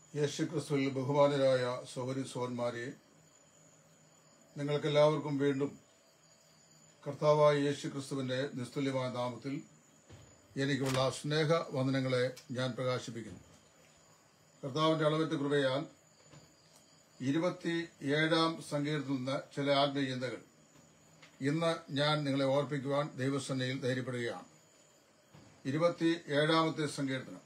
യേശുക്രിസ്തുവിൽ ബഹുമാനരായ സഹോദരി സഹോദരന്മാരെ, നിങ്ങൾക്കെല്ലാവർക്കും വീണ്ടും കർത്താവായ യേശുക്രിസ്തുവിന്റെ നിസ്തുല്യമായ നാമത്തിൽ എനിക്കുള്ള സ്നേഹ വന്ദനങ്ങളെ ഞാൻ പ്രകാശിപ്പിക്കുന്നു. കർത്താവിന്റെ അളവറ്റ കൃപയാൽ 27-ാം സങ്കീർത്തനത്തിൽ നിന്ന് ചില ആത്മീയ ചിന്തകൾ ഇന്ന് ഞാൻ നിങ്ങളെ ഓർപ്പിക്കുവാൻ ദൈവസന്നയിൽ ധൈര്യപ്പെടുകയാണ്. 27-ാമത്തെ സങ്കീർത്തനം.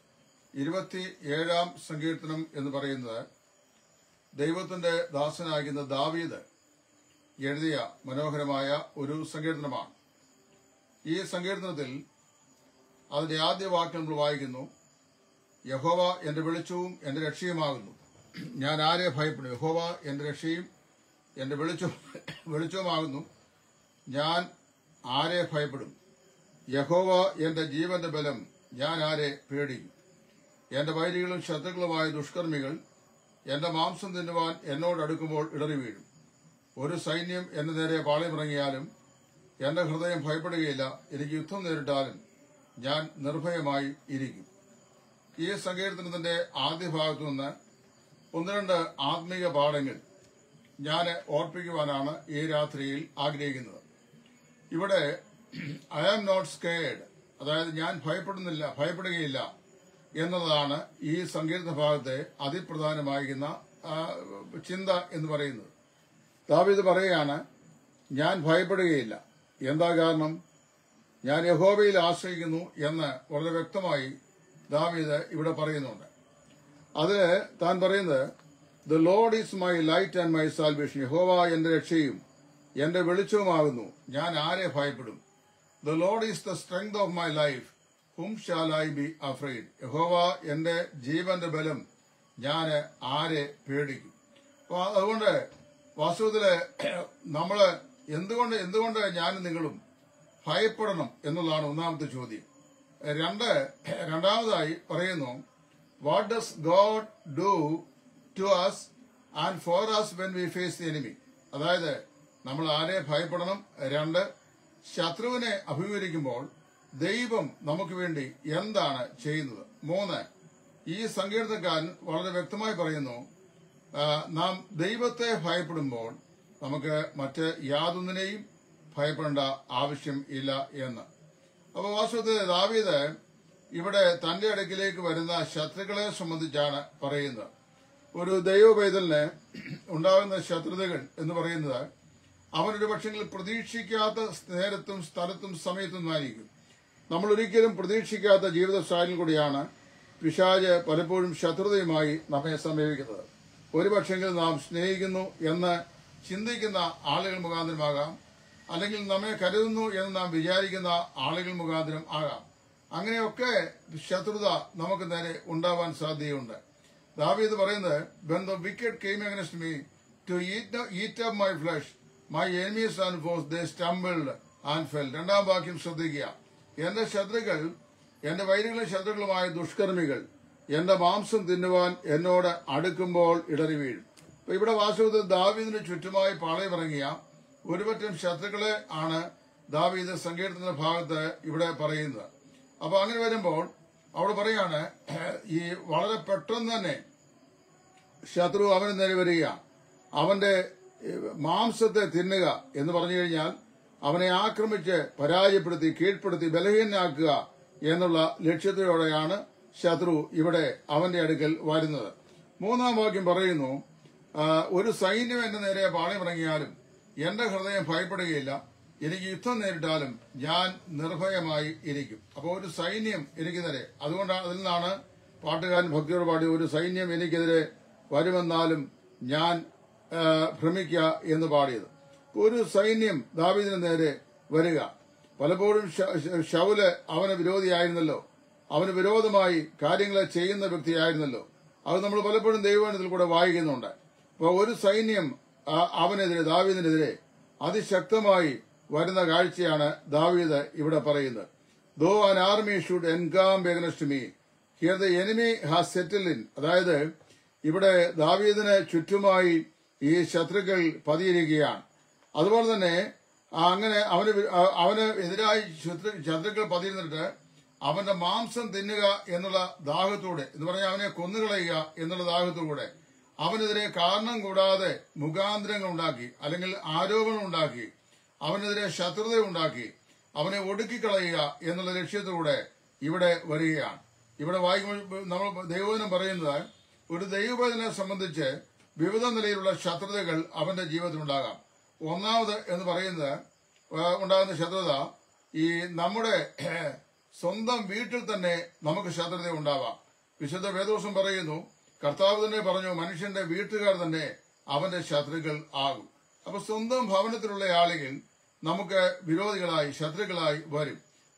27-ാം സങ്കീർത്തനം എന്ന് പറയുന്നത് ദൈവത്തിന്റെ ദാസനാകുന്ന ദാവീദ് എഴുതിയ മനോഹരമായ ഒരു സങ്കീർത്തനമാണ്. ഈ സങ്കീർത്തനത്തിൽ അതിന്റെ ആദ്യ വാക്യം നമ്മൾ വായിക്കുന്നു: യഹോവ എന്റെ വെളിച്ചവും എന്റെ രക്ഷയുമാകുന്നു, ഞാൻ ആരെ ഭയപ്പെടും? യഹോവ എന്റെ രക്ഷയും എന്റെ വെളിച്ചവുമാകുന്നു, ഞാൻ ആരെ ഭയപ്പെടും? യഹോവ എന്റെ ജീവന്റെ ബലം, ഞാൻ ആരെ പേടിക്കും? എന്റെ വൈരികളും ശത്രുക്കളുമായ ദുഷ്കർമ്മികൾ എന്റെ മാംസം തിന്നുവാൻ എന്നോട് അടുക്കുമ്പോൾ ഇടറി വീഴും. ഒരു സൈന്യം എന്റെ നേരെ പാളയമിറങ്ങിയാലും എന്റെ ഹൃദയം ഭയപ്പെടുകയില്ല. എനിക്ക് യുദ്ധം നേരിട്ടാലും ഞാൻ നിർഭയമായി ഇരിക്കും. ഈ സങ്കീർത്തനത്തിന്റെ ആദ്യ ഭാഗത്തു നിന്ന് ഒന്ന് രണ്ട് ആത്മീയ പാഠങ്ങൾ ഞാൻ ഓർപ്പിക്കുവാനാണ് ഈ രാത്രിയിൽ ആഗ്രഹിക്കുന്നത്. ഇവിടെ ഐ ആം നോട്ട് സ്കേർഡ്, അതായത് ഞാൻ ഭയപ്പെടുകയില്ല എന്നതാണ് ഈ സങ്കീർത്തന ഭാഗത്തെ അതിപ്രധാനമായിരിക്കുന്ന ചിന്ത എന്ന് പറയുന്നത്. ദാവീദ് പറയുകയാണ്, ഞാൻ ഭയപ്പെടുകയില്ല. എന്താ കാരണം? ഞാൻ യഹോവയിൽ ആശ്രയിക്കുന്നു എന്ന് വളരെ വ്യക്തമായി ദാവീദ് ഇവിടെ പറയുന്നുണ്ട്. അതില് താൻ പറയുന്നത്, the Lord is my light and my salvation, യഹോവ എന്റെ രക്ഷയും എന്റെ വെളിച്ചവുമാകുന്നു, ഞാൻ ആരെ ഭയപ്പെടും? The Lord is the strength of my life, whom shall I be afraid? യഹോവ എന്റെ ജീവന്റെ ബലം, ഞാൻ ആരെ പേടിക്കും? അപ്പൊ അതുകൊണ്ട് വാസ്തവത്തില് നമ്മള് എന്തുകൊണ്ട് ഞാനും നിങ്ങളും ഭയപ്പെടണം എന്നുള്ളതാണ് ഒന്നാമത്തെ ചോദ്യം. രണ്ടാമതായി പറയുന്നു, what does God do to us and for us when we face the enemy? അതായത് നമ്മൾ ആരെ ഭയപ്പെടണം? രണ്ട്, ശത്രുവിനെ അഭിമുഖീകരിക്കുമ്പോൾ ദൈവം നമുക്ക് വേണ്ടി എന്താണ് ചെയ്യുന്നത്? മൂന്ന്, ഈ സങ്കീർത്തനക്കാരൻ വളരെ വ്യക്തമായി പറയുന്നു, നാം ദൈവത്തെ ഭയപ്പെടുമ്പോൾ നമുക്ക് മറ്റ് യാതൊന്നിനെയും ഭയപ്പെടേണ്ട ആവശ്യം ഇല്ല എന്ന്. അപ്പോൾ വാസ്തവത്തിൽ ദാവീദ് ഇവിടെ തന്റെ അടുക്കിലേക്ക് വരുന്ന ശത്രുക്കളെ സംബന്ധിച്ചാണ് പറയുന്നത്. ഒരു ദൈവപൈതലിന് ഉണ്ടാകുന്ന ശത്രുതകൾ എന്ന് പറയുന്നത് അവനൊരു പക്ഷെങ്കിൽ പ്രതീക്ഷിക്കാത്ത നേരത്തും സ്ഥലത്തും സമയത്തും ആയിരിക്കും. നമ്മൾ ഒരിക്കലും പ്രതീക്ഷിക്കാത്ത ജീവിത സാഹചര്യം കൂടിയാണ് പിശാച് പലപ്പോഴും ശത്രുതയുമായി നമ്മെ സമീപിക്കുന്നത്. ഒരുപക്ഷെങ്കിൽ നാം സ്നേഹിക്കുന്നു എന്ന് ചിന്തിക്കുന്ന ആളുകൾ മുഖാന്തരമാകാം, അല്ലെങ്കിൽ നമ്മെ കരുതുന്നു എന്ന് നാം വിചാരിക്കുന്ന ആളുകൾ മുഖാന്തരം ആകാം. അങ്ങനെയൊക്കെ ശത്രുത നമുക്ക് നേരെ ഉണ്ടാവാൻ സാധ്യതയുണ്ട്. ദാവീദ് പറയുന്നത്, when the wicked came against me to eat up my flesh, my enemies and foes, they stumbled and fell. രണ്ടാം വാക്യം ശ്രദ്ധിക്കുക. എന്റെ ശത്രുക്കൾ, എന്റെ വൈരികളും ശത്രുക്കളുമായ ദുഷ്കർമ്മികൾ എന്റെ മാംസം തിന്നുവാൻ എന്നോട് അടുക്കുമ്പോൾ ഇടറി വീഴും. അപ്പൊ ഇവിടെ വാസ്തവത്തിൽ ദാവീദിന് ചുറ്റുമായി പാളയമിറങ്ങിയ ഒരുപറ്റം ശത്രുക്കളെ ആണ് ദാവീദ് സങ്കീർത്തന ഭാഗത്ത് ഇവിടെ പറയുന്നത്. അപ്പൊ അങ്ങനെ വരുമ്പോൾ അവിടെ പറയാണ്, ഈ വളരെ പെട്ടെന്ന് തന്നെ ശത്രു അവന് നേരെ വരിക, അവന്റെ മാംസത്തെ തിന്നുക എന്ന് പറഞ്ഞു കഴിഞ്ഞാൽ അവനെ ആക്രമിച്ച് പരാജയപ്പെടുത്തി കീഴ്പ്പെടുത്തി ബലഹീനനാക്കുക എന്നുള്ള ലക്ഷ്യത്തോടെയാണ് ശത്രു ഇവിടെ അവന്റെ അടുക്കൽ വരുന്നത്. മൂന്നാം വാക്യം പറയുന്നു, ഒരു സൈന്യം എന്റെ നേരെ പാളയമിറങ്ങിയാലും എന്റെ ഹൃദയം ഭയപ്പെടുകയില്ല. എനിക്ക് യുദ്ധം നേരിട്ടാലും ഞാൻ നിർഭയമായി ഇരിക്കും. അപ്പോൾ ഒരു സൈന്യം എനിക്ക് നേരെ, അതുകൊണ്ടാണ് അതിൽ നിന്നാണ് പാട്ടുകാരൻ ഭക്തിയോട് പാടി, ഒരു സൈന്യം എനിക്കെതിരെ വരുമെന്നാലും ഞാൻ ഭ്രമിക്കുക എന്ന് പാടിയത്. ഒരു സൈന്യം ദാവീദിന് നേരെ വരിക. പലപ്പോഴും ശൗല് അവന് വിരോധിയായിരുന്നല്ലോ, അവന് വിരോധമായി കാര്യങ്ങളെ ചെയ്യുന്ന വ്യക്തിയായിരുന്നല്ലോ. അത് നമ്മൾ പലപ്പോഴും ദൈവവചനത്തിൽ കൂടെ വായിക്കുന്നുണ്ട്. അപ്പോൾ ഒരു സൈന്യം അവനെതിരെ, ദാവീദിനെതിരെ അതിശക്തമായി വരുന്ന കാഴ്ചയാണ് ദാവീദ് ഇവിടെ പറയുന്നത്. Though an army should encamp against me, here the enemy has settled in. അതായത് ഇവിടെ ദാവീദിന് ചുറ്റുമായി ഈ ശത്രുക്കൾ പതിയിരിക്കുകയാണ്. അതുപോലെ തന്നെ അങ്ങനെ അവന് എതിരായി ശത്രുക്കൾ പതിയിരുന്നിട്ട് അവന്റെ മാംസം തിന്നുക എന്നുള്ള ദാഹത്തോടെ എന്ന് പറഞ്ഞാൽ അവനെ കൊന്നുകളയുക എന്നുള്ള ദാഹത്തോടെ അവനെതിരെ കാരണം കൂടാതെ മുഖാന്തരങ്ങൾ ഉണ്ടാക്കി അല്ലെങ്കിൽ ആരോപണം ഉണ്ടാക്കി അവനെതിരെ ശത്രുത ഉണ്ടാക്കി അവനെ ഒടുക്കിക്കളയുക എന്നുള്ള ലക്ഷ്യത്തോടെ ഇവിടെ വരികയാണ്. ഇവിടെ വായിക്കുമ്പോൾ നമ്മൾ ദൈവവചനം പറയുന്നത് ഒരു ദൈവവചനെ സംബന്ധിച്ച് വിവിധ നിലയിലുള്ള ശത്രുതകൾ അവന്റെ ജീവിതത്തിൽ ഉണ്ടാകാം. ഒന്നാമത് എന്ന് പറയുന്നത് ഉണ്ടാകുന്ന ശത്രുത ഈ നമ്മുടെ സ്വന്തം വീട്ടിൽ തന്നെ നമുക്ക് ശത്രുത ഉണ്ടാവാം. വിശുദ്ധ വേദോസം പറയുന്നു, കർത്താവ് തന്നെ പറഞ്ഞു, മനുഷ്യന്റെ വീട്ടുകാർ തന്നെ അവന്റെ ശത്രുക്കൾ ആകും. അപ്പൊ സ്വന്തം ഭവനത്തിലുള്ള ആളുകൾ നമുക്ക് വിരോധികളായി ശത്രുക്കളായി വരും.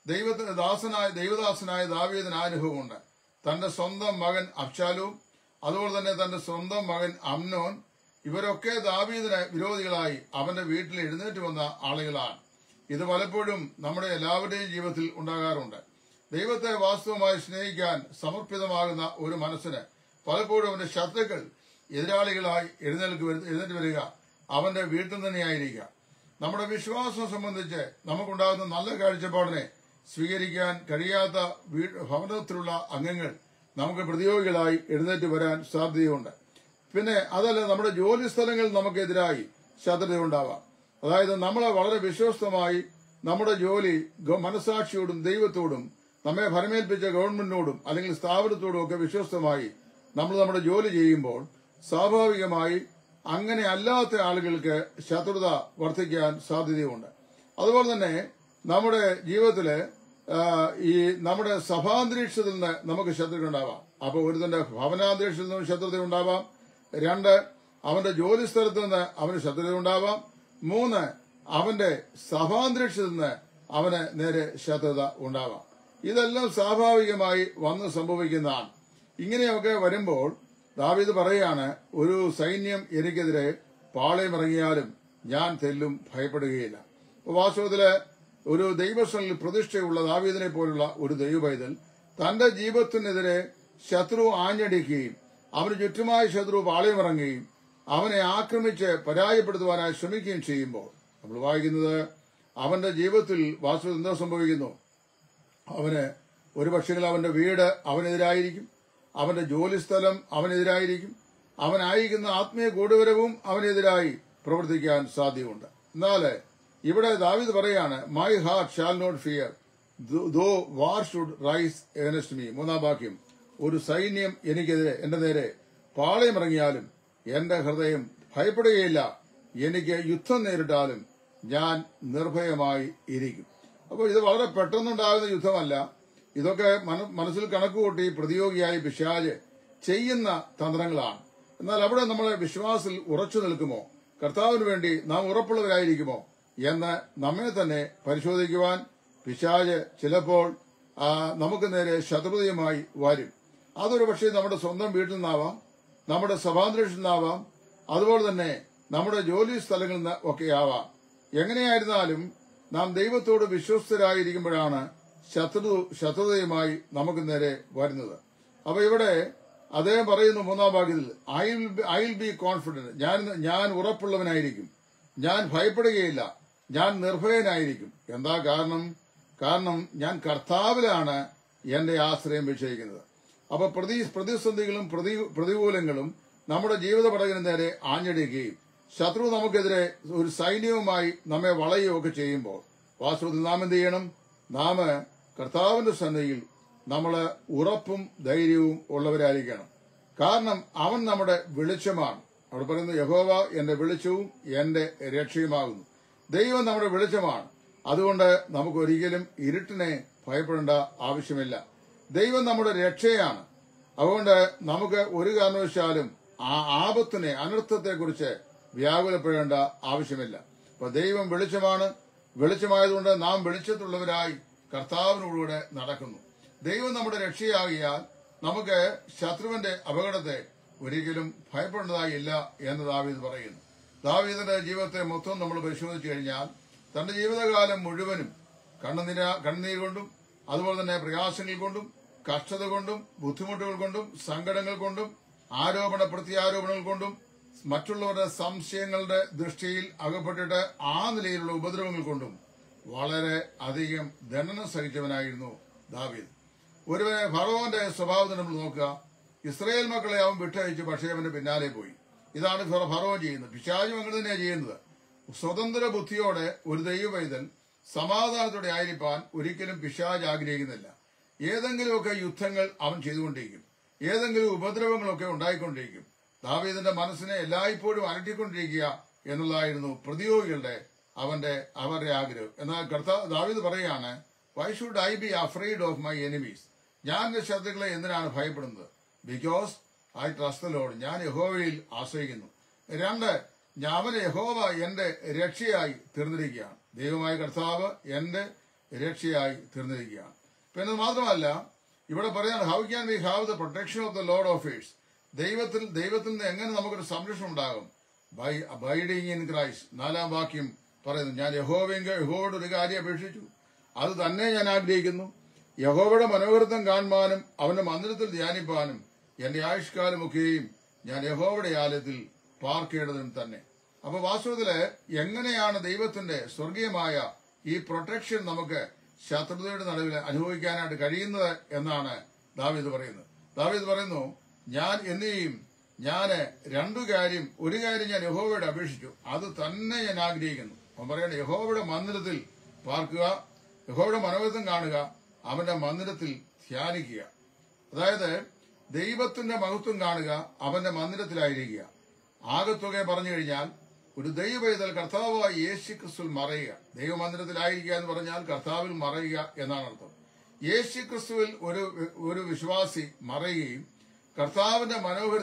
ദൈവദാസനായ ദാവീദിന് അനുഭവമുണ്ട്. തന്റെ സ്വന്തം മകൻ അബ്ശാലോം, അതുപോലെ തന്നെ തന്റെ സ്വന്തം മകൻ അമ്നോൻ, ഇവരൊക്കെ ദാവീദിന് വിരോധികളായി അവന്റെ വീട്ടിൽ എഴുന്നേറ്റ് വന്ന ആളുകളാണ്. ഇത് പലപ്പോഴും നമ്മുടെ എല്ലാവരുടെയും ജീവിതത്തിൽ ഉണ്ടാകാറുണ്ട്. ദൈവത്തെ വാസ്തവമായി സ്നേഹിക്കാൻ സമർപ്പിതമാകുന്ന ഒരു മനസ്സിന് പലപ്പോഴും അവന്റെ ശത്രുക്കൾ എതിരാളികളായി എഴുന്നേറ്റ് വരിക അവന്റെ വീട്ടിൽ തന്നെയായിരിക്കുക. നമ്മുടെ വിശ്വാസം സംബന്ധിച്ച് നമുക്കുണ്ടാകുന്ന നല്ല കാഴ്ചപ്പാടിനെ സ്വീകരിക്കാൻ കഴിയാത്ത ഭവനത്തിലുള്ള അംഗങ്ങൾ നമുക്ക് പ്രതിയോഗികളായി എഴുന്നേറ്റ് വരാൻ സാധ്യതയുണ്ട്. പിന്നെ അതല്ല, നമ്മുടെ ജോലി സ്ഥലങ്ങളിൽ നമുക്കെതിരായി ശത്രുതയുണ്ടാവാം. അതായത് നമ്മളെ വളരെ വിശ്വസ്തമായി നമ്മുടെ ജോലി മനസാക്ഷിയോടും ദൈവത്തോടും നമ്മെ ഫലമേൽപ്പിച്ച ഗവൺമെന്റിനോടും അല്ലെങ്കിൽ സ്ഥാപനത്തോടും ഒക്കെ വിശ്വസ്തമായി നമ്മൾ നമ്മുടെ ജോലി ചെയ്യുമ്പോൾ സ്വാഭാവികമായി അങ്ങനെ അല്ലാത്ത ആളുകൾക്ക് ശത്രുത വർദ്ധിക്കാൻ സാധ്യതയുണ്ട്. അതുപോലെ തന്നെ നമ്മുടെ ജീവിതത്തില് ഈ നമ്മുടെ സഭാന്തരീക്ഷത്തിൽ നിന്ന് നമുക്ക് ശത്രുക്കൾ ഉണ്ടാവാം. അപ്പൊ ഒരുത്തന്റെ ഭവനാന്തരീക്ഷത്തിൽ നിന്നും ശത്രുത ഉണ്ടാവാം. 2, അവന്റെ ജോലി സ്ഥലത്ത് നിന്ന് അവന് ശത്രുത ഉണ്ടാവാം. 3, അവന്റെ സഭാന്തരീക്ഷത്തിൽ നിന്ന് അവന് നേരെ ശത്രുത ഉണ്ടാവാം. ഇതെല്ലാം സ്വാഭാവികമായി വന്ന് സംഭവിക്കുന്നതാണ്. ഇങ്ങനെയൊക്കെ വരുമ്പോൾ ദാവീദ് പറയാണ്, ഒരു സൈന്യം എനിക്കെതിരെ പാളയമിറങ്ങിയാലും ഞാൻ തെല്ലും ഭയപ്പെടുകയില്ല. വാസ്തവത്തില് ഒരു ദൈവസ്ഥലിൽ പ്രതിഷ്ഠയുള്ള ദാവീദിനെ പോലുള്ള ഒരു ദൈവപൈതൽ തന്റെ ജീവിതത്തിനെതിരെ ശത്രു ആഞ്ഞടിക്കുകയും അവന് ചുറ്റുമായ ശത്രു പാളയമിറങ്ങുകയും അവനെ ആക്രമിച്ച് പരാജയപ്പെടുത്തുവാനായി ശ്രമിക്കുകയും ചെയ്യുമ്പോൾ നമ്മൾ വായിക്കുന്നത് അവന്റെ ജീവിതത്തിൽ വാസ്തവത്തിൽ എന്താ സംഭവിക്കുന്നു? അവന് ഒരുപക്ഷെ അവന്റെ വീട് അവനെതിരായിരിക്കും, അവന്റെ ജോലിസ്ഥലം അവനെതിരായിരിക്കും, അവനായിരിക്കുന്ന ആത്മീയ കൂട്ടുവരവും അവനെതിരായി പ്രവർത്തിക്കാൻ സാധ്യതയുണ്ട്. എന്നാൽ ഇവിടെ ദാവീദ് പറയാണ്, my heart shall not fear though war should rise against me. 3-ാം വാക്യം, ഒരു സൈന്യം എനിക്കെതിരെ എന്റെ നേരെ പാളയമിറങ്ങിയാലും എന്റെ ഹൃദയം ഭയപ്പെടുകയില്ല, എനിക്ക് യുദ്ധം നേരിട്ടാലും ഞാൻ നിർഭയമായി ഇരിക്കും. അപ്പോൾ ഇത് വളരെ പെട്ടെന്നുണ്ടാകുന്ന യുദ്ധമല്ല. ഇതൊക്കെ മനസ്സിൽ കണക്കുകൂട്ടി പ്രതിയോഗിയായി പിശാച് ചെയ്യുന്ന തന്ത്രങ്ങളാണ്. എന്നാൽ അവിടെ നമ്മളെ വിശ്വാസത്തിൽ ഉറച്ചു നിൽക്കുമോ, കർത്താവിന് വേണ്ടി നാം ഉറപ്പുള്ളവരായിരിക്കുമോ എന്ന് നമ്മെ തന്നെ പരിശോധിക്കുവാൻ പിശാച് ചിലപ്പോൾ നമുക്ക് നേരെ ശത്രുതയുമായി വരും. അതൊരു പക്ഷേ നമ്മുടെ സ്വന്തം വീട്ടിൽ നിന്നാവാം, നമ്മുടെ സഭാന്തരീക്ഷത്തിൽ നിന്നാവാം, അതുപോലെ തന്നെ നമ്മുടെ ജോലി സ്ഥലങ്ങളിൽ നിന്ന് ഒക്കെ ആവാം. എങ്ങനെയായിരുന്നാലും നാം ദൈവത്തോട് വിശ്വസ്തരായിരിക്കുമ്പോഴാണ് ശത്രുതയുമായി നമുക്ക് നേരെ വരുന്നത്. അപ്പൊ ഇവിടെ അദ്ദേഹം പറയുന്നു 3-ാം ഭാഗത്തിൽ, ഐ വിൽ ബി കോൺഫിഡന്റ്, ഞാൻ ഉറപ്പുള്ളവനായിരിക്കും, ഞാൻ ഭയപ്പെടുകയില്ല, ഞാൻ നിർഭയനായിരിക്കും. എന്താ കാരണം ഞാൻ കർത്താവിലാണ് എന്റെ ആശ്രയം വിഷയിക്കുന്നത്. അപ്പൊ പ്രതിസന്ധികളും പ്രതികൂലങ്ങളും നമ്മുടെ ജീവിത പടകിന് നേരെ ആഞ്ഞടിക്കുകയും ശത്രു നമുക്കെതിരെ ഒരു സൈന്യവുമായി നമ്മെ വളയുകയൊക്കെ ചെയ്യുമ്പോൾ വാസ്തവത്തിൽ നാം എന്ത് ചെയ്യണം? നാം കർത്താവിന്റെ സന്നിധിയിൽ നമ്മള് ഉറപ്പും ധൈര്യവും ഉള്ളവരായിരിക്കണം. കാരണം അവൻ നമ്മുടെ വെളിച്ചമാണ്. അവിടെ പറയുന്നത്, യഹോവ എന്റെ വെളിച്ചവും എന്റെ രക്ഷയുമാകുന്നു. ദൈവം നമ്മുടെ വെളിച്ചമാണ്. അതുകൊണ്ട് നമുക്ക് ഒരിക്കലും ഇരുട്ടിനെ ഭയപ്പെടേണ്ട ആവശ്യമില്ല. ദൈവം നമ്മുടെ രക്ഷയാണ്. അതുകൊണ്ട് നമുക്ക് ഒരു കാരണവശാലും ആ ആപത്തിനെ, അനർത്ഥത്തെക്കുറിച്ച് വ്യാകുലപ്പെടേണ്ട ആവശ്യമില്ല. അപ്പൊ ദൈവം വെളിച്ചമാണ്. വെളിച്ചമായതുകൊണ്ട് നാം വെളിച്ചത്തുള്ളവരായി കർത്താവിനോടുകൂടെ നടക്കുന്നു. ദൈവം നമ്മുടെ രക്ഷയാകിയാൽ നമുക്ക് ശത്രുവിന്റെ അപകടത്തെ ഒരിക്കലും ഭയപ്പെടേണ്ടതായില്ല എന്ന് ദാവീദ് പറയുന്നു. ദാവീദിന്റെ ജീവിതത്തെ മൊത്തം നമ്മൾ പരിശോധിച്ചു കഴിഞ്ഞാൽ തന്റെ ജീവിതകാലം മുഴുവനും കണ്ണുനീർ കൊണ്ടും അതുപോലെ തന്നെ പ്രയാസങ്ങൾ കൊണ്ടും കഷ്ടത കൊണ്ടും ബുദ്ധിമുട്ടുകൾ കൊണ്ടും സങ്കടങ്ങൾ കൊണ്ടും പ്രത്യാരോപണങ്ങൾ കൊണ്ടും മറ്റുള്ളവരുടെ സംശയങ്ങളുടെ ദൃഷ്ടിയിൽ അകപ്പെട്ടിട്ട് ആ നിലയിലുള്ള ഉപദ്രവങ്ങൾ കൊണ്ടും വളരെ അധികം ദണ്ഡനം സഹിച്ചവനായിരുന്നു ദാവീദ്. ഒരുവനെ ഫറവോന്റെ സ്വഭാവത്തിന് നമ്മൾ നോക്കുക. ഇസ്രായേൽ മക്കളെ അവൻ വിട്ടയച്ചു, പക്ഷേ അവന്റെ പിന്നാലെ പോയി. ഇതാണ് ഫറവോൻ ചെയ്യുന്നത്. പിശാചും അങ്ങനെ തന്നെയാണ് ചെയ്യുന്നത്. സ്വതന്ത്ര ബുദ്ധിയോടെ ഒരു ദൈവവൈതൽ സമാധാനത്തോടെ ആയിരിക്കാൻ ഒരിക്കലും പിശാച് ആഗ്രഹിക്കുന്നില്ല. ഏതെങ്കിലുമൊക്കെ യുദ്ധങ്ങൾ അവൻ ചെയ്തുകൊണ്ടിരിക്കും, ഏതെങ്കിലും ഉപദ്രവങ്ങളൊക്കെ ഉണ്ടായിക്കൊണ്ടിരിക്കും. ദാവീദിന്റെ മനസ്സിനെ എല്ലായ്പ്പോഴും അലട്ടിക്കൊണ്ടിരിക്കുക എന്നുള്ളതായിരുന്നു പ്രതിയോഗികളുടെ അവരുടെ ആഗ്രഹം. എന്നാൽ ദാവീദ് പറയുകയാണ്, why should I be afraid of my enemies? ഞാൻ എന്റെ ശത്രുക്കളെ എന്തിനാണ് ഭയപ്പെടുന്നത്? Because I trust the Lord. ഞാൻ യഹോവയിൽ ആശ്രയിക്കുന്നു. 2, യഹോവ എന്റെ രക്ഷയായി തീർന്നിരിക്കുകയാണ്. ദൈവമായ കർത്താവ് എന്റെ രക്ഷയായി തീർന്നിരിക്കുകയാണ്. പിന്നെ മാത്രമല്ല, ഇവിടെ പറയാണ്, how can we have the protection of the Lord of hosts? ദൈവത്തിൽ നിന്ന് എങ്ങനെ നമുക്കൊരു സംരക്ഷണം ഉണ്ടാകും? By abiding in Christ. 4-ാം വാക്യം പറയുന്നു, ഞാൻ യഹോവയോട് ഒരു കാര്യം അപേക്ഷിച്ചു, അത് തന്നെ ഞാൻ ആഗ്രഹിക്കുന്നു, യഹോവയുടെ മനോഹരത്വം കാണുവാനും അവന്റെ മന്ദിരത്തിൽ ധ്യാനിപ്പാനും എന്റെ ആയുഷ്കാലമൊക്കെയും ഞാൻ യഹോവയുടെ ആലയത്തിൽ പാർക്കേണ്ടതിനും തന്നെ. അപ്പൊ വാസ്തവത്തില് എങ്ങനെയാണ് ദൈവത്തിന്റെ സ്വർഗീയമായ ഈ പ്രൊട്ടക്ഷൻ നമുക്ക് ശത്രുതയുടെ നടുവിൽ അനുഭവിക്കാനായിട്ട് കഴിയുന്നത് എന്നാണ് ദാവീദ് പറയുന്നത്. ദാവീദ് പറയുന്നു, ഒരു കാര്യം ഞാൻ യഹോവയോട് അപേക്ഷിച്ചു, അത് തന്നെ ഞാൻ ആഗ്രഹിക്കുന്നു. അവൻ പറയണം, യഹോവയുടെ മന്ദിരത്തിൽ പാർക്കുക, യഹോവയുടെ മനോഹരത്വം കാണുക, അവന്റെ മന്ദിരത്തിൽ ധ്യാനിക്കുക. അതായത് ദൈവത്തിന്റെ മഹത്വം കാണുക, അവന്റെ മന്ദിരത്തിലായിരിക്കുക. ആകത്തുക പറഞ്ഞു കഴിഞ്ഞാൽ ഒരു ദൈവവേദൽ കർത്താവായ യേശു ക്രിസ്തുവിൽ മറയുക. ദൈവമന്ദിരത്തിലായിരിക്കുക എന്ന് പറഞ്ഞാൽ കർത്താവിൽ മറയുക എന്നാണ് അർത്ഥം. യേശു ക്രിസ്തുവിൽ ഒരു വിശ്വാസി മറയുകയും കർത്താവിന്റെ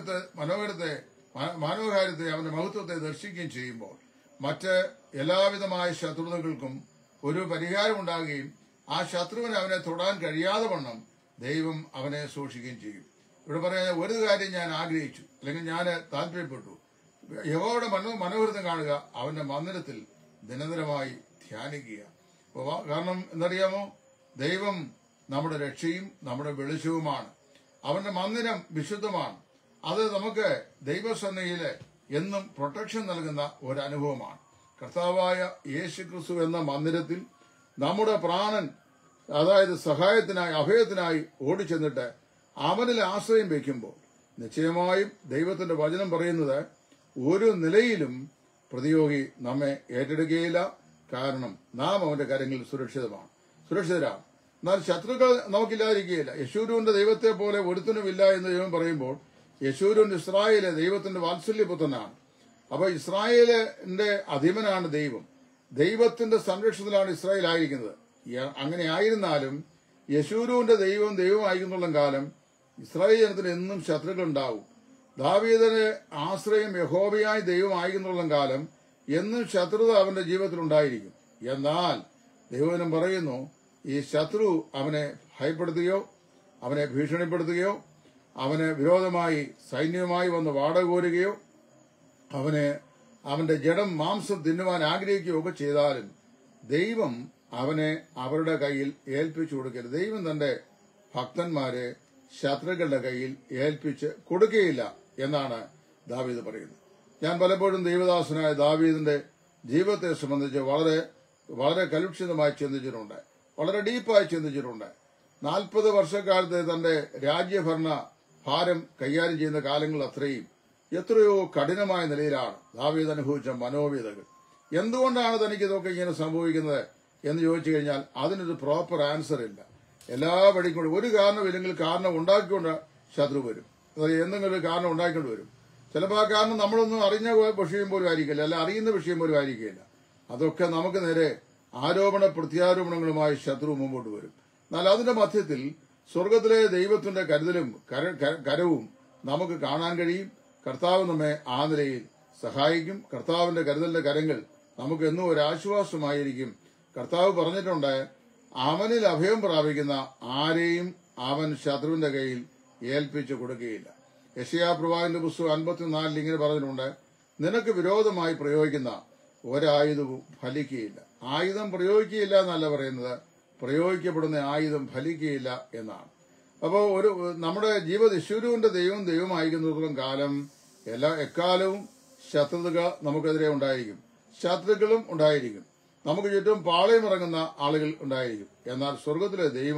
മനോഹാരത്തെ അവന്റെ മഹത്വത്തെ ദർശിക്കുകയും ചെയ്യുമ്പോൾ മറ്റ് എല്ലാവിധമായ ശത്രുതകൾക്കും ഒരു പരിഹാരമുണ്ടാകുകയും ആ ശത്രുവിന് അവനെ തൊടാൻ കഴിയാതെ വണ്ണം ദൈവം അവനെ സൂക്ഷിക്കുകയും ചെയ്യും. ഇവിടെ പറയുന്ന ഒരു കാര്യം ഞാൻ ആഗ്രഹിച്ചു, അല്ലെങ്കിൽ ഞാൻ താല്പര്യപ്പെട്ടു, യഹോവയുടെ മനോഹരത്വം കാണുക, അവന്റെ മന്ദിരത്തിൽ ദിനദിനമായി ധ്യാനിക്കുക. കാരണം എന്തറിയാമോ, ദൈവം നമ്മുടെ രക്ഷയും നമ്മുടെ വെളിച്ചവുമാണ്. അവന്റെ മന്ദിരം വിശുദ്ധമാണ്. അത് നമുക്ക് ദൈവസന്നയില് എന്നും പ്രൊട്ടക്ഷൻ നൽകുന്ന ഒരു അനുഭവമാണ്. കർത്താവായ യേശു ക്രിസ്തു എന്ന മന്ദിരത്തിൽ നമ്മുടെ പ്രാണൻ, അതായത് സഹായത്തിനായി അഭയത്തിനായി ഓടിച്ചെന്നിട്ട് അവനിൽ ആശ്രയം വയ്ക്കുമ്പോൾ നിശ്ചയമായും ദൈവത്തിന്റെ വചനം പറയുന്നത് ഒരു നിലയിലും പ്രതിയോഗി നമ്മെ ഏറ്റെടുക്കുകയില്ല. കാരണം നാം അവന്റെ കരങ്ങളിൽ സുരക്ഷിതരാണ്. എന്നാൽ ശത്രുക്കൾ നമുക്കില്ലാതിരിക്കുകയില്ല. യശൂരൂന്റെ ദൈവത്തെ പോലെ ഒരുത്തനുമില്ല എന്ന് ദൈവം പറയുമ്പോൾ യശൂരൂൻ ഇസ്രായേല് ദൈവത്തിന്റെ വാത്സല്യപുത്രനാണ്. അപ്പൊ ഇസ്രായേലിന്റെ അധിപനാണ് ദൈവം. ദൈവത്തിന്റെ സംരക്ഷണത്തിലാണ് ഇസ്രായേൽ ആയിരിക്കുന്നത്. അങ്ങനെ ആയിരുന്നാലും യശൂരൂന്റെ ദൈവമായിരിക്കുന്നുള്ള കാലം ഇസ്രായേൽ ജനത്തിന് എന്നും ശത്രുക്കൾ ഉണ്ടാവും. ദാവീദിന് ആശ്രയം യഹോവയായ ദൈവമായിരിക്കുന്നുള്ള കാലം എന്നും ശത്രുത അവന്റെ ജീവിതത്തിൽ ഉണ്ടായിരിക്കും. എന്നാൽ ദൈവജനം പറയുന്നു, ഈ ശത്രു അവനെ ഭയപ്പെടുത്തുകയോ അവനെ ഭീഷണിപ്പെടുത്തുകയോ അവന് വിരോധമായി സൈന്യവുമായി വന്ന് വാടക കോരുകയോ അവന്റെ ജഡം മാംസം തിന്നുവാൻ ആഗ്രഹിക്കുകയോ ഒക്കെ ചെയ്താലും ദൈവം അവനെ അവരുടെ കയ്യിൽ ഏൽപ്പിച്ചു കൊടുക്കരുത്. ദൈവം തന്റെ ഭക്തന്മാരെ ശത്രുക്കളുടെ കയ്യിൽ ഏൽപ്പിച്ച് കൊടുക്കുകയില്ല എന്നാണ് ദാവീദ് പറയുന്നത്. ഞാൻ പലപ്പോഴും ദൈവദാസനായ ദാവീദിന്റെ ജീവിതത്തെ സംബന്ധിച്ച് വളരെ വളരെ കലുഷിതമായി ചിന്തിച്ചിട്ടുണ്ട്, വളരെ ഡീപ്പായി ചിന്തിച്ചിട്ടുണ്ട്. 40 വർഷക്കാലത്തെ തന്റെ രാജ്യഭരണ ഭാരം കൈകാര്യം ചെയ്യുന്ന കാലങ്ങൾ എത്രയോ കഠിനമായ നിലയിലാണ് ദാവീദ് അനുഭവിച്ച മനോവേദകൾ. എന്തുകൊണ്ടാണ് തനിക്ക് ഇതൊക്കെ ഇങ്ങനെ സംഭവിക്കുന്നത് എന്ന് ചോദിച്ചു കഴിഞ്ഞാൽ അതിനൊരു പ്രോപ്പർ ആൻസർ ഇല്ല. എല്ലാ വഴിക്കും ഒരു കാരണമില്ലെങ്കിൽ കാരണം ഉണ്ടാക്കിക്കൊണ്ട് ശത്രു വരും, എന്തെങ്കിലും ഒരു കാരണം ഉണ്ടാക്കിക്കൊണ്ട് വരും. ചിലപ്പോൾ ആ കാരണം നമ്മളൊന്നും അറിഞ്ഞ വിഷയം പോലും ആയിരിക്കില്ല, അല്ല അറിയുന്ന വിഷയം പോലും ആയിരിക്കില്ല. അതൊക്കെ നമുക്ക് നേരെ ആരോപണ പ്രത്യാരോപണങ്ങളുമായി ശത്രു മുമ്പോട്ട് വരും. എന്നാൽ അതിന്റെ മധ്യത്തിൽ സ്വർഗത്തിലെ ദൈവത്തിന്റെ കരുതലും കരവും നമുക്ക് കാണാൻ കഴിയും. കർത്താവ് നമ്മെ ആ നിലയിൽ സഹായിക്കും. കർത്താവിന്റെ കരുതലിന്റെ കരങ്ങൾ നമുക്ക് എന്നും ഒരു ആശ്വാസമായിരിക്കും. കർത്താവ് പറഞ്ഞിട്ടുണ്ട്, അവനിൽ അഭയം പ്രാപിക്കുന്ന ആരെയും അവൻ ശത്രുവിന്റെ കയ്യിൽ ഏൽപ്പിച്ചു കൊടുക്കുകയില്ല. യെശയ്യാ പ്രവാചകന്റെ പുസ്തകം 54 ഇങ്ങനെ പറഞ്ഞിട്ടുണ്ട്, നിനക്ക് വിരോധമായി പ്രയോഗിക്കുന്ന ഒരായുധവും ഫലിക്കുകയില്ല. ആയുധം പ്രയോഗിക്കുകയില്ല എന്നല്ല പറയുന്നത്, പ്രയോഗിക്കപ്പെടുന്ന ആയുധം ഫലിക്കുകയില്ല എന്നാണ്. അപ്പോൾ നമ്മുടെ യശൂരുവിന്റെ ദൈവമായിരിക്കുന്നിടത്തോളം കാലം എക്കാലവും ശത്രുത നമുക്കെതിരെ ഉണ്ടായിരിക്കും, ശത്രുക്കളും ഉണ്ടായിരിക്കും, നമുക്ക് ചുറ്റും പാളയമിറങ്ങുന്ന ആളുകൾ ഉണ്ടായിരിക്കും. എന്നാൽ സ്വർഗത്തിലെ ദൈവം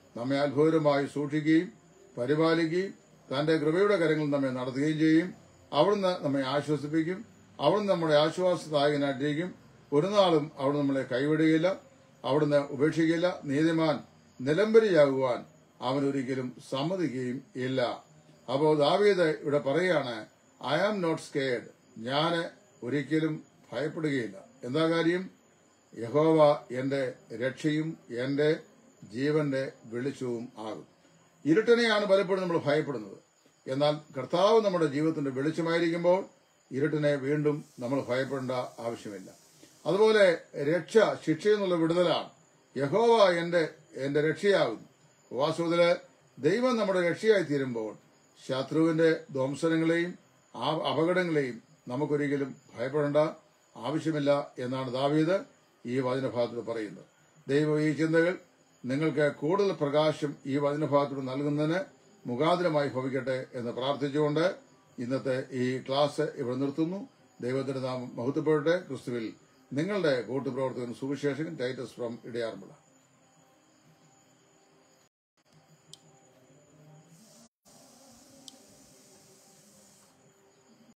നമ്മെ അത്ഭുതകരമായി സൂക്ഷിക്കുകയും പരിപാലിക്കുകയും തന്റെ കൃപയുടെ കരങ്ങളിൽ നമ്മെ നടത്തുകയും ചെയ്യും. അവിടുന്ന് നമ്മെ ആശ്വസിപ്പിക്കും. അവിടുന്ന് നമ്മുടെ ആശ്വാസദായകനായിട്ടിരിക്കും. ഒരു നാളും അവിടുന്ന് നമ്മളെ കൈവിടുകയില്ല. അവിടുന്ന് ഉപേക്ഷിക്കില്ല. നീതിമാൻ നിലംബരിയാകുവാൻ അവൻ ഒരിക്കലും സമ്മതിക്കുകയും ഇല്ല. അപ്പോൾ ദാവീദ് ഇവിടെ പറയുകയാണ്, ഐ ആം നോട്ട് സ്കേർഡ്. ഞാൻ ഒരിക്കലും ഭയപ്പെടുകയില്ല. എന്താ കാര്യം? യഹോവ എന്റെ രക്ഷയും എന്റെ ജീവന്റെ വെളിച്ചവും ആകും. ഇരുട്ടിനെയാണ് പലപ്പോഴും നമ്മൾ ഭയപ്പെടുന്നത്. എന്നാൽ കർത്താവ് നമ്മുടെ ജീവിതത്തിന്റെ വെളിച്ചമായിരിക്കുമ്പോൾ ഇരുട്ടിനെ വീണ്ടും നമ്മൾ ഭയപ്പെടേണ്ട ആവശ്യമില്ല. അതുപോലെ ശിക്ഷയിൽ നിന്നുള്ള വിടുതലാണ്. യഹോവ എന്റെ രക്ഷയാകുന്നു. വാസ്തവത്തില് ദൈവം നമ്മുടെ രക്ഷയായി തീരുമ്പോൾ ശത്രുവിന്റെ ധ്വംസനങ്ങളെയും അപകടങ്ങളെയും നമുക്കൊരിക്കലും ഭയപ്പെടേണ്ട ആവശ്യമില്ല എന്നാണ് ദാവീദ് ഈ വചനഭാഗത്തിൽ പറയുന്നത്. ദൈവം ഈ ചിന്തകൾ നിങ്ങൾക്ക് കൂടുതൽ പ്രകാശം ഈ വചനഭാഗത്തോട് നൽകുന്നതിന് മുഖാന്തരമായി ഭവിക്കട്ടെ എന്ന് പ്രാർത്ഥിച്ചുകൊണ്ട് ഇന്നത്തെ ഈ ക്ലാസ് ഇവിടെ നിർത്തുന്നു. ദൈവത്തിന്റെ നാമം മഹത്വപ്പെടട്ടെ. ക്രിസ്തുവിൽ നിങ്ങളുടെ കൂട്ടുപ്രവർത്തകൻ സുവിശേഷകൻ ടൈറ്റസ് ഫ്രം ഇടയാറുമുള്ള.